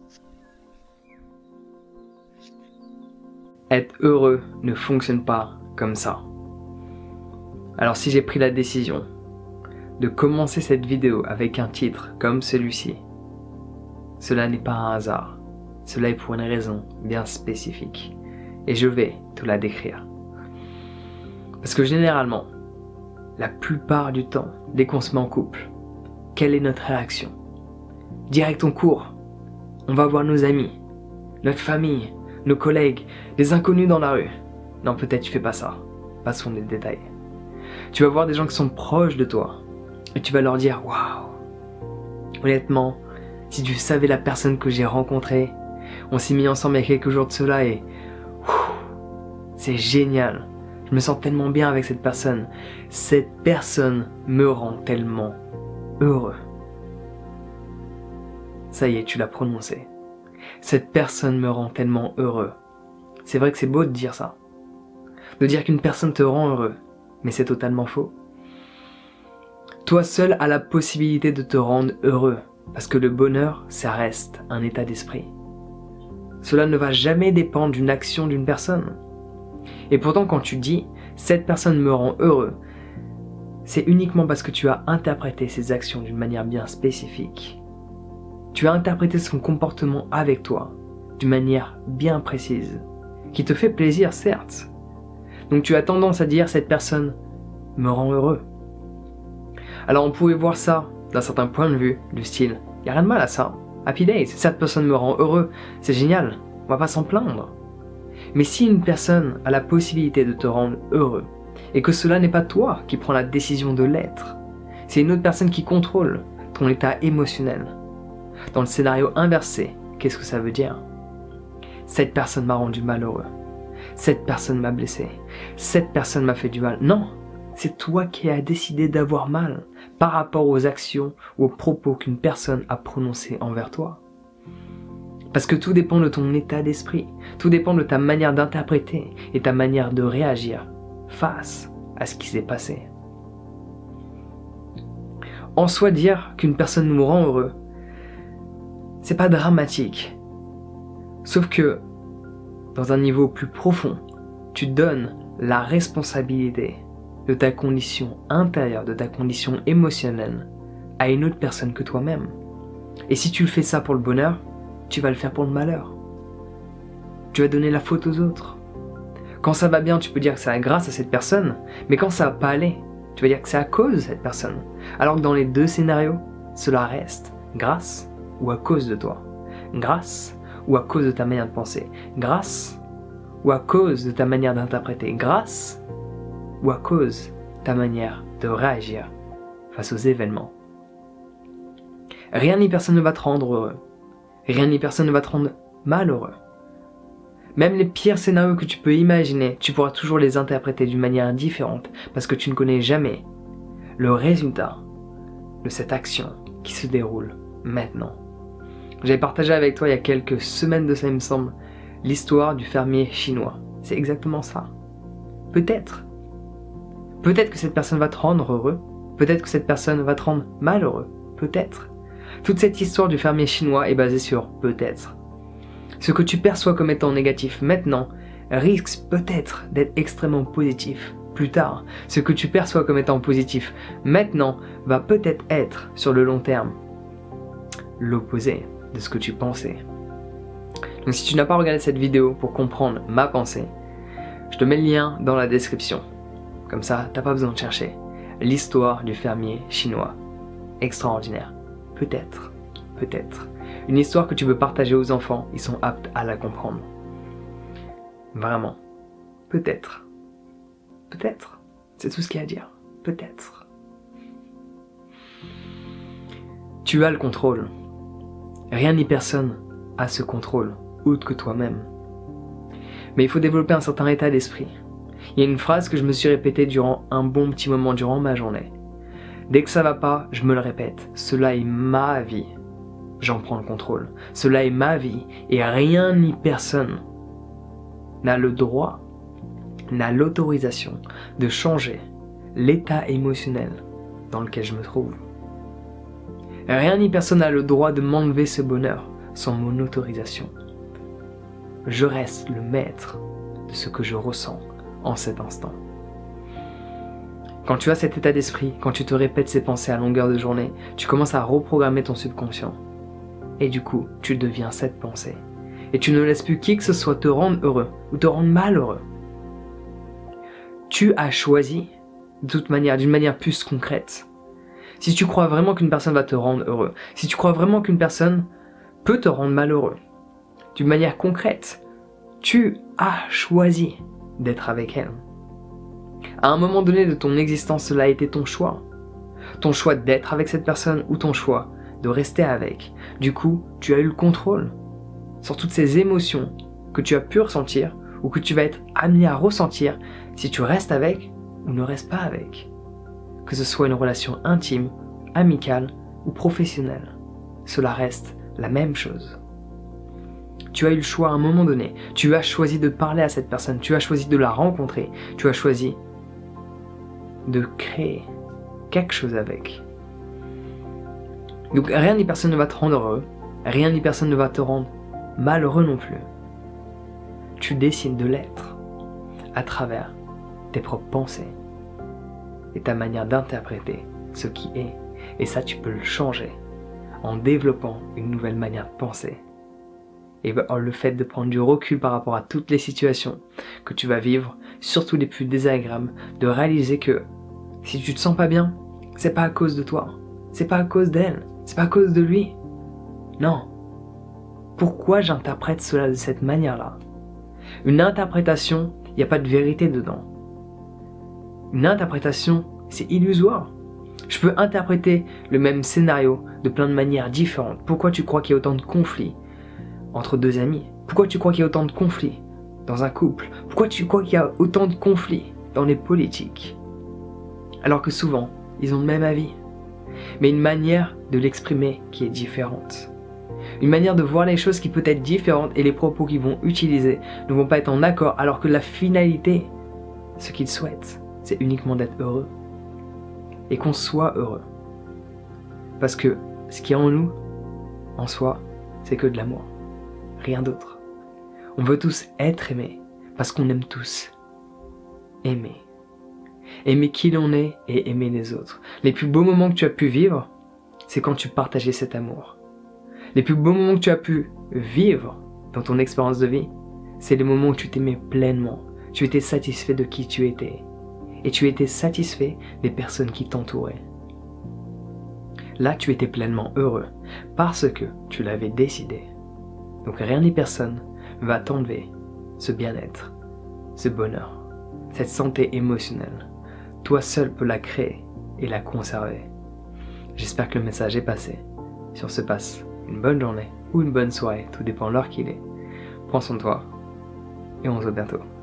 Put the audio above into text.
Être heureux ne fonctionne pas comme ça. Alors si j'ai pris la décision de commencer cette vidéo avec un titre comme celui-ci, cela n'est pas un hasard. Cela est pour une raison bien spécifique. Et je vais te la décrire. Parce que généralement, la plupart du temps, dès qu'on se met en couple, quelle est notre réaction? Direct on court. On va voir nos amis, notre famille, nos collègues, les inconnus dans la rue. Non, peut-être tu fais pas ça. Passons les détails. Tu vas voir des gens qui sont proches de toi. Et tu vas leur dire, waouh, honnêtement, si tu savais la personne que j'ai rencontrée, on s'est mis ensemble il y a quelques jours de cela et c'est génial. Je me sens tellement bien avec cette personne. Cette personne me rend tellement heureux. Ça y est, tu l'as prononcé. Cette personne me rend tellement heureux. C'est vrai que c'est beau de dire ça. De dire qu'une personne te rend heureux. Mais c'est totalement faux. Toi seul as la possibilité de te rendre heureux. Parce que le bonheur, ça reste un état d'esprit. Cela ne va jamais dépendre d'une action d'une personne. Et pourtant quand tu dis « cette personne me rend heureux », c'est uniquement parce que tu as interprété ses actions d'une manière bien spécifique. Tu as interprété son comportement avec toi d'une manière bien précise, qui te fait plaisir certes. Donc tu as tendance à dire « cette personne me rend heureux ». Alors on pouvait voir ça d'un certain point de vue, du style « il n'y a rien de mal à ça, happy days, cette personne me rend heureux, c'est génial, on va pas s'en plaindre ». Mais si une personne a la possibilité de te rendre heureux, et que cela n'est pas toi qui prends la décision de l'être, c'est une autre personne qui contrôle ton état émotionnel. Dans le scénario inversé, qu'est-ce que ça veut dire? Cette personne m'a rendu malheureux. Cette personne m'a blessé. Cette personne m'a fait du mal. Non, c'est toi qui as décidé d'avoir mal par rapport aux actions ou aux propos qu'une personne a prononcés envers toi. Parce que tout dépend de ton état d'esprit, tout dépend de ta manière d'interpréter et ta manière de réagir face à ce qui s'est passé. En soi, dire qu'une personne nous rend heureux, c'est pas dramatique. Sauf que, dans un niveau plus profond, tu donnes la responsabilité de ta condition intérieure, de ta condition émotionnelle, à une autre personne que toi-même. Et si tu fais ça pour le bonheur, tu vas le faire pour le malheur. Tu vas donner la faute aux autres. Quand ça va bien, tu peux dire que c'est grâce à cette personne, mais quand ça va pas aller, tu vas dire que c'est à cause de cette personne. Alors que dans les deux scénarios, cela reste grâce ou à cause de toi. Grâce ou à cause de ta manière de penser. Grâce ou à cause de ta manière d'interpréter. Grâce ou à cause de ta manière de réagir face aux événements. Rien ni personne ne va te rendre heureux. Rien ni personne ne va te rendre malheureux. Même les pires scénarios que tu peux imaginer, tu pourras toujours les interpréter d'une manière différente parce que tu ne connais jamais le résultat de cette action qui se déroule maintenant. J'avais partagé avec toi il y a quelques semaines de ça, il me semble, l'histoire du fermier chinois. C'est exactement ça. Peut-être. Peut-être que cette personne va te rendre heureux. Peut-être que cette personne va te rendre malheureux. Peut-être. Toute cette histoire du fermier chinois est basée sur peut-être. Ce que tu perçois comme étant négatif maintenant risque peut-être d'être extrêmement positif plus tard. Ce que tu perçois comme étant positif maintenant va peut-être être sur le long terme l'opposé de ce que tu pensais. Donc si tu n'as pas regardé cette vidéo pour comprendre ma pensée, je te mets le lien dans la description. Comme ça, t'as pas besoin de chercher. L'histoire du fermier chinois. Extraordinaire. Peut-être. Peut-être. Une histoire que tu peux partager aux enfants, ils sont aptes à la comprendre. Vraiment. Peut-être. Peut-être. C'est tout ce qu'il y a à dire. Peut-être. Tu as le contrôle. Rien ni personne a ce contrôle, outre que toi-même. Mais il faut développer un certain état d'esprit. Il y a une phrase que je me suis répétée durant un bon petit moment durant ma journée. Dès que ça va pas, je me le répète. Cela est ma vie. J'en prends le contrôle. Cela est ma vie et rien ni personne n'a le droit, n'a l'autorisation de changer l'état émotionnel dans lequel je me trouve. Rien ni personne n'a le droit de m'enlever ce bonheur, sans mon autorisation. Je reste le maître de ce que je ressens en cet instant. Quand tu as cet état d'esprit, quand tu te répètes ces pensées à longueur de journée, tu commences à reprogrammer ton subconscient. Et du coup, tu deviens cette pensée. Et tu ne laisses plus qui que ce soit te rendre heureux ou te rendre malheureux. Tu as choisi, de toute manière, d'une manière plus concrète. Si tu crois vraiment qu'une personne va te rendre heureux, si tu crois vraiment qu'une personne peut te rendre malheureux, d'une manière concrète, tu as choisi d'être avec elle. À un moment donné de ton existence, cela a été ton choix. Ton choix d'être avec cette personne ou ton choix de rester avec. Du coup, tu as eu le contrôle sur toutes ces émotions que tu as pu ressentir ou que tu vas être amené à ressentir si tu restes avec ou ne restes pas avec. Que ce soit une relation intime, amicale ou professionnelle, cela reste la même chose. Tu as eu le choix à un moment donné, tu as choisi de parler à cette personne, tu as choisi de la rencontrer, tu as choisi de créer quelque chose avec. Donc rien ni personne ne va te rendre heureux, rien ni personne ne va te rendre malheureux non plus. Tu décides de l'être à travers tes propres pensées et ta manière d'interpréter ce qui est. Et ça, tu peux le changer en développant une nouvelle manière de penser. Et le fait de prendre du recul par rapport à toutes les situations que tu vas vivre, surtout les plus désagréables, de réaliser que si tu te sens pas bien, c'est pas à cause de toi, c'est pas à cause d'elle, c'est pas à cause de lui. Non. Pourquoi j'interprète cela de cette manière-là? Une interprétation, il n'y a pas de vérité dedans. Une interprétation, c'est illusoire. Je peux interpréter le même scénario de plein de manières différentes. Pourquoi tu crois qu'il y a autant de conflits entre deux amis? Pourquoi tu crois qu'il y a autant de conflits dans un couple? Pourquoi tu crois qu'il y a autant de conflits dans les politiques? Alors que souvent, ils ont le même avis, mais une manière de l'exprimer qui est différente. Une manière de voir les choses qui peut être différente et les propos qu'ils vont utiliser ne vont pas être en accord, alors que la finalité, ce qu'ils souhaitent, c'est uniquement d'être heureux. Et qu'on soit heureux. Parce que ce qui est en nous, en soi, c'est que de l'amour. Rien d'autre. On veut tous être aimés, parce qu'on aime tous aimer. Aimer qui l'on est et aimer les autres. Les plus beaux moments que tu as pu vivre, c'est quand tu partageais cet amour. Les plus beaux moments que tu as pu vivre dans ton expérience de vie, c'est les moments où tu t'aimais pleinement. Tu étais satisfait de qui tu étais. Et tu étais satisfait des personnes qui t'entouraient. Là, tu étais pleinement heureux, parce que tu l'avais décidé. Donc rien ni personne va t'enlever ce bien-être, ce bonheur, cette santé émotionnelle. Toi seul peux la créer et la conserver. J'espère que le message est passé. Sur ce, passe une bonne journée ou une bonne soirée, tout dépend de l'heure qu'il est. Prends soin de toi et on se voit bientôt.